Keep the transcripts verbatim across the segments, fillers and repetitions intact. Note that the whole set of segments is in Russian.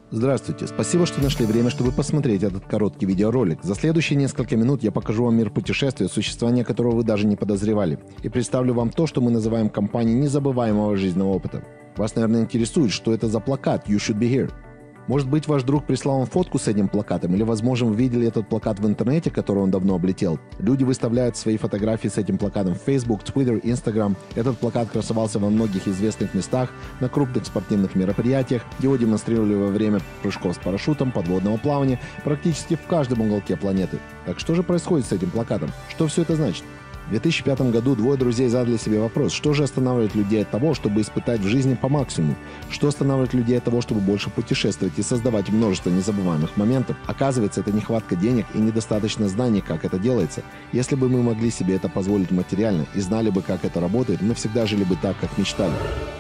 Здравствуйте, спасибо, что нашли время, чтобы посмотреть этот короткий видеоролик. За следующие несколько минут я покажу вам мир путешествия, существование которого вы даже не подозревали, и представлю вам то, что мы называем компанией незабываемого жизненного опыта. Вас, наверное, интересует, что это за плакат «You should be here». Может быть, ваш друг прислал вам фотку с этим плакатом, или, возможно, вы видели этот плакат в интернете, который он давно облетел. Люди выставляют свои фотографии с этим плакатом в Facebook, Twitter, Instagram. Этот плакат красовался во многих известных местах, на крупных спортивных мероприятиях. Его демонстрировали во время прыжков с парашютом, подводного плавания, практически в каждом уголке планеты. Так что же происходит с этим плакатом? Что все это значит? В две тысячи пятом году двое друзей задали себе вопрос, что же останавливает людей от того, чтобы испытать в жизни по максимуму? Что останавливает людей от того, чтобы больше путешествовать и создавать множество незабываемых моментов? Оказывается, это нехватка денег и недостаточно знаний, как это делается. Если бы мы могли себе это позволить материально и знали бы, как это работает, мы всегда жили бы так, как мечтали.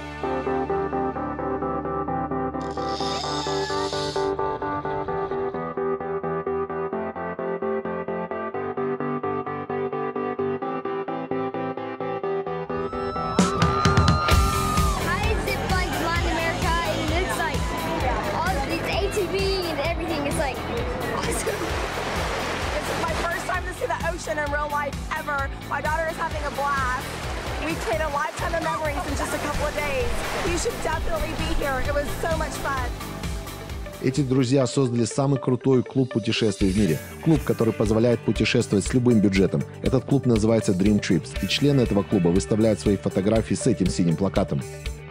In real life ever. My daughter is having a blast. We created a lifetime of memories in just a couple of days. You should definitely be here. It was so much fun. Эти друзья создали самый крутой клуб путешествий в мире. Клуб, который позволяет путешествовать с любым бюджетом. Этот клуб называется Dream Trips. И члены этого клуба выставляют свои фотографии с этим синим плакатом.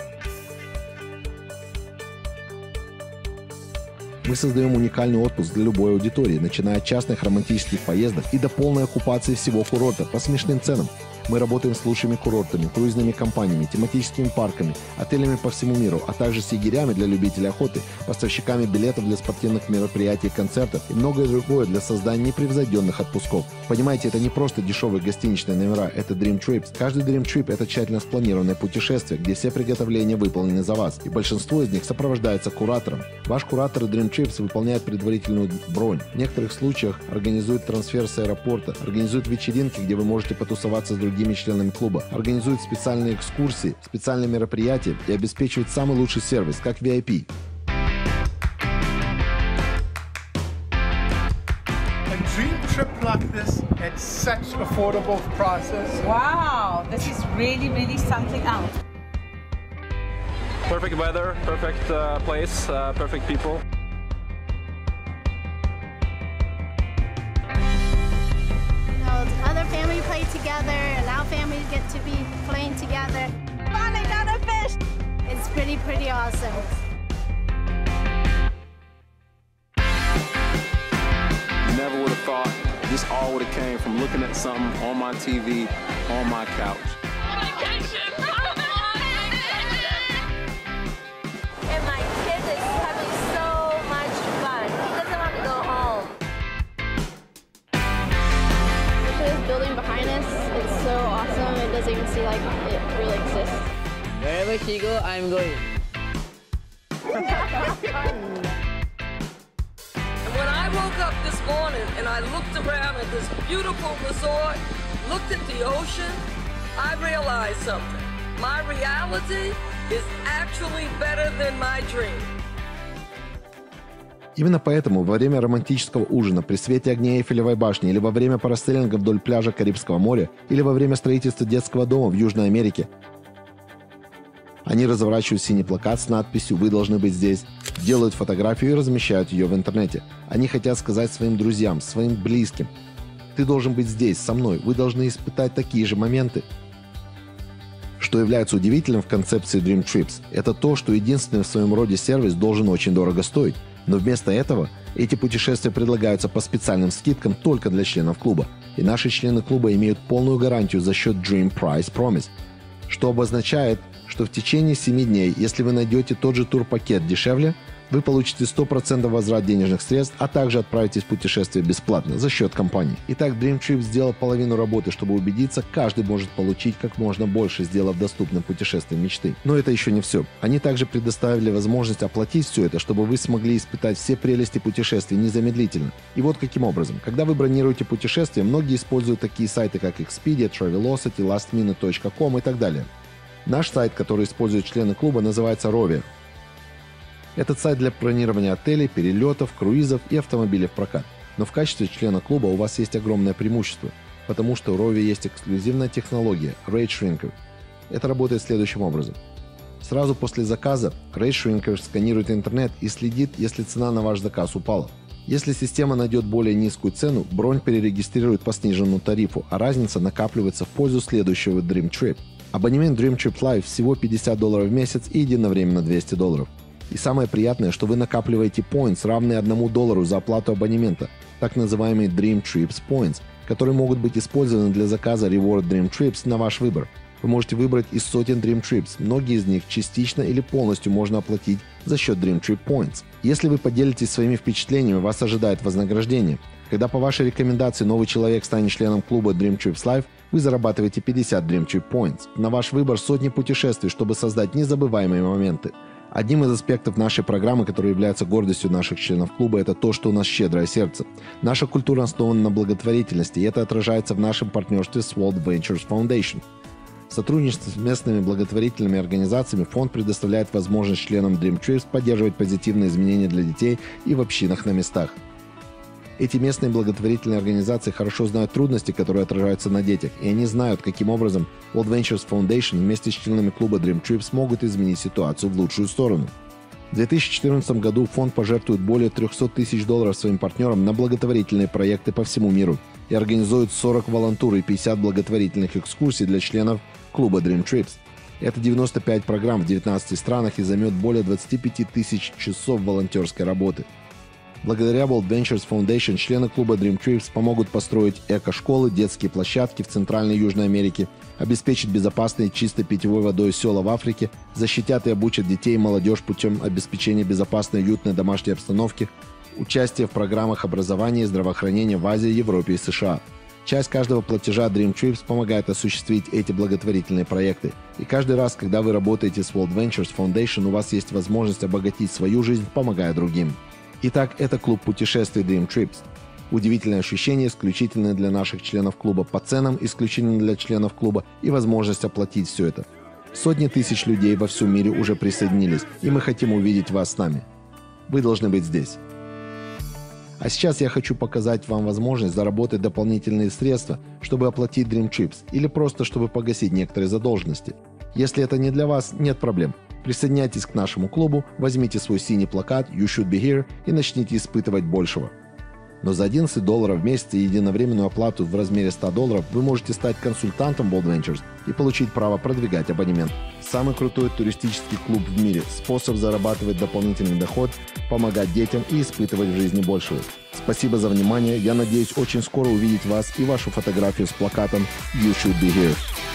Мы создаем уникальный отпуск для любой аудитории, начиная от частных романтических поездок и до полной оккупации всего курорта по смешным ценам. Мы работаем с лучшими курортами, круизными компаниями, тематическими парками, отелями по всему миру, а также с егерями для любителей охоты, поставщиками билетов для спортивных мероприятий и концертов и многое другое для создания непревзойденных отпусков. Понимаете, это не просто дешевые гостиничные номера, это Dream Trips. Каждый Dream Trip – это тщательно спланированное путешествие, где все приготовления выполнены за вас, и большинство из них сопровождается куратором. Ваш куратор Dream Trips выполняет предварительную бронь. В некоторых случаях организует трансфер с аэропорта, организует вечеринки, где вы можете потусоваться с другими членами клуба, организует специальные экскурсии, специальные мероприятия и обеспечивает самый лучший сервис, как ви ай пи. Dream trip like this at such affordable prices. Wow, this is really, really something else. Perfect weather, perfect uh, place, uh, perfect people. Other family play together, and our families get to be playing together. Fun, another fish! It's pretty, pretty awesome. Never would have thought this all would have came from looking at something on my T V, on my couch. Vacation! And my kid is having so much fun. He doesn't want to go home. This building behind us, it's so awesome. It doesn't even seem like it really exists. Wherever she goes, I'm going. When I woke up this morning and I looked around at this beautiful resort, looked at the ocean, I realized something. My reality is actually better than my dream. Именно поэтому во время романтического ужина при свете огней Эйфелевой башни или во время парасейлинга вдоль пляжа Карибского моря или во время строительства детского дома в Южной Америке они разворачивают синий плакат с надписью «Вы должны быть здесь», делают фотографию и размещают ее в интернете. Они хотят сказать своим друзьям, своим близким: «Ты должен быть здесь, со мной, вы должны испытать такие же моменты». Что является удивительным в концепции Dream Trips, это то, что единственный в своем роде сервис должен очень дорого стоить. Но вместо этого эти путешествия предлагаются по специальным скидкам только для членов клуба. И наши члены клуба имеют полную гарантию за счет Dream Price Promise, что обозначает, что в течение семи дней, если вы найдете тот же турпакет дешевле, вы получите сто процентов возврат денежных средств, а также отправитесь в путешествие бесплатно за счет компании. Итак, Dream Trip сделал половину работы, чтобы убедиться, каждый может получить как можно больше, сделав доступным путешествие мечты. Но это еще не все. Они также предоставили возможность оплатить все это, чтобы вы смогли испытать все прелести путешествий незамедлительно. И вот каким образом. Когда вы бронируете путешествие, многие используют такие сайты, как Expedia, Travelocity, lastminute точка ком и так далее. Наш сайт, который используют члены клуба, называется Rovio. Этот сайт для бронирования отелей, перелетов, круизов и автомобилей в прокат. Но в качестве члена клуба у вас есть огромное преимущество, потому что у Rovi есть эксклюзивная технология Rate Shrinker. Это работает следующим образом. Сразу после заказа Rate Shrinker сканирует интернет и следит, если цена на ваш заказ упала. Если система найдет более низкую цену, бронь перерегистрирует по сниженному тарифу, а разница накапливается в пользу следующего Dream Trip. Абонемент Dream Trip Live всего пятьдесят долларов в месяц и единовременно двести долларов. И самое приятное, что вы накапливаете points, равные одному доллару за оплату абонемента, так называемые Dream Trips Points, которые могут быть использованы для заказа Reward Dream Trips на ваш выбор. Вы можете выбрать из сотен Dream Trips, многие из них частично или полностью можно оплатить за счет Dream Trip Points. Если вы поделитесь своими впечатлениями, вас ожидает вознаграждение. Когда по вашей рекомендации новый человек станет членом клуба Dream Trips Live, вы зарабатываете пятьдесят Dream Trip Points. На ваш выбор сотни путешествий, чтобы создать незабываемые моменты. Одним из аспектов нашей программы, который является гордостью наших членов клуба, это то, что у нас щедрое сердце. Наша культура основана на благотворительности, и это отражается в нашем партнерстве с World Ventures Foundation. В сотрудничестве с местными благотворительными организациями фонд предоставляет возможность членам Dream Trips поддерживать позитивные изменения для детей и в общинах на местах. Эти местные благотворительные организации хорошо знают трудности, которые отражаются на детях, и они знают, каким образом World Ventures Foundation вместе с членами клуба Dream Trips могут изменить ситуацию в лучшую сторону. В две тысячи четырнадцатом году фонд пожертвует более триста тысяч долларов своим партнерам на благотворительные проекты по всему миру и организует сорок волонтур и пятьдесят благотворительных экскурсий для членов клуба Dream Trips. Это девяносто пять программ в девятнадцати странах и займет более двадцати пяти тысяч часов волонтерской работы. Благодаря World Ventures Foundation члены клуба Dream Trips помогут построить эко-школы, детские площадки в Центральной и Южной Америке, обеспечить безопасной и чистой питьевой водой села в Африке, защитят и обучат детей и молодежь путем обеспечения безопасной и уютной домашней обстановки, участие в программах образования и здравоохранения в Азии, Европе и США. Часть каждого платежа Dream Trips помогает осуществить эти благотворительные проекты. И каждый раз, когда вы работаете с World Ventures Foundation, у вас есть возможность обогатить свою жизнь, помогая другим. Итак, это клуб путешествий Dream Trips. Удивительное ощущение, исключительное для наших членов клуба по ценам, исключительно для членов клуба и возможность оплатить все это. Сотни тысяч людей во всем мире уже присоединились, и мы хотим увидеть вас с нами. Вы должны быть здесь. А сейчас я хочу показать вам возможность заработать дополнительные средства, чтобы оплатить Dream Trips, или просто чтобы погасить некоторые задолженности. Если это не для вас, нет проблем. Присоединяйтесь к нашему клубу, возьмите свой синий плакат «You should be here» и начните испытывать большего. Но за одиннадцать долларов в месяц и единовременную оплату в размере ста долларов вы можете стать консультантом World Ventures и получить право продвигать абонемент. Самый крутой туристический клуб в мире, способ зарабатывать дополнительный доход, помогать детям и испытывать в жизни большего. Спасибо за внимание, я надеюсь очень скоро увидеть вас и вашу фотографию с плакатом «You should be here».